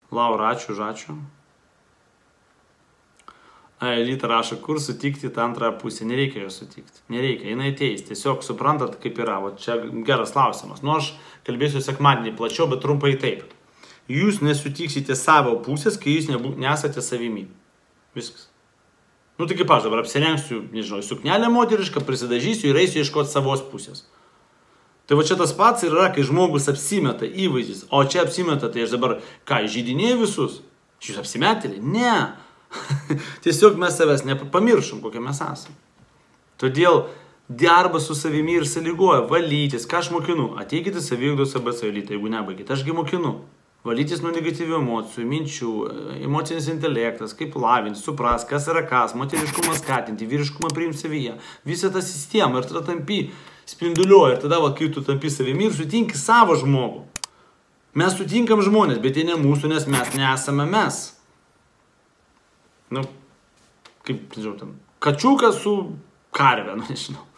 Laura, ačiū. Elita rašo, kur sutikti tą antrąją pusę. Nereikia jo sutikti. Nereikia, jinai ateis. Tiesiog suprantat, kaip yra. O čia geras klausimas. Nu, aš kalbėsiu sekmadienį plačiau, bet trumpai taip. Jūs nesutiksite savo pusės, kai jūs nesate savimi. Viskas. Nu, tai kaip aš dabar apsirengsiu, nežinau, suknelę moterišką, prisidažysiu ir eisiu ieškoti savos pusės. Tai va čia tas pats yra, kai žmogus apsimeta įvaizdis. O čia apsimeta, tai aš dabar, ką, žydinėjau visus? Jūs apsimetėlį? Ne. Tiesiog mes savęs nepamiršom, kokie mes esame. Todėl darbas su savimi ir sąlygoja valytis. Ką aš mokinu? Ateikite saviugdos ABC Elita, jeigu nebaigite. Ašgi mokinu. Valytis nuo negatyvių emocijų, minčių, emocinis intelektas, kaip lavinti, supras, kas yra kas, moteriškumą skatinti, vyriškumą priimti savyje. Visą tą sistemą ir tada tampi spinduliuoja. Ir tada, kai tu tampi savimi ir sutinki savo žmogų. Mes sutinkam žmonės, bet jie ne mūsų, nes mes nesame mes. Nu, kaip, nežinau, ten, kačiukas su karve, nu, nežinau.